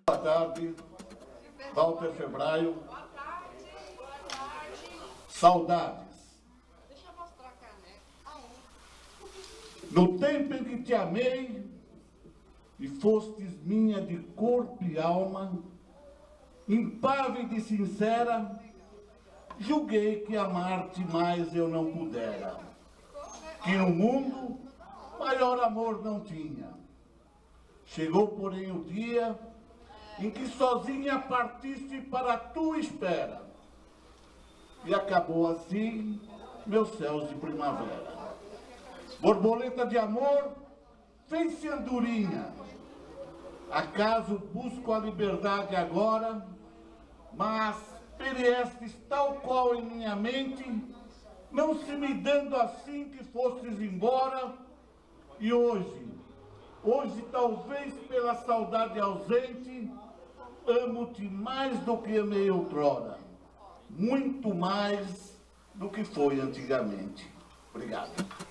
Boa tarde, Walter Febraio. Boa tarde. Boa tarde. Saudades. Deixa eu mostrar a caneca. No tempo em que te amei e fostes minha de corpo e alma, impávida e sincera, julguei que amar-te mais eu não pudera, que no mundo maior amor não tinha. Chegou, porém, o dia em que sozinha partiste para a tua espera, e acabou assim meus céus de primavera. Borboleta de amor, fez-se andorinha. Acaso busco a liberdade agora, mas pereestes tal qual em minha mente, não se me dando assim que fostes embora. E hoje talvez pela saudade ausente, amo-te mais do que amei outrora, muito mais do que foi antigamente. Obrigado.